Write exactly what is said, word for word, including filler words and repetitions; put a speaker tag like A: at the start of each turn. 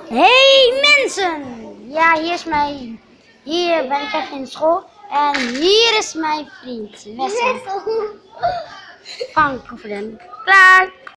A: Hey mensen! Ja, hier is mijn. Hier ben ik even in de school. En hier is mijn vriend. Wessel. Van Koeveren. Klaar!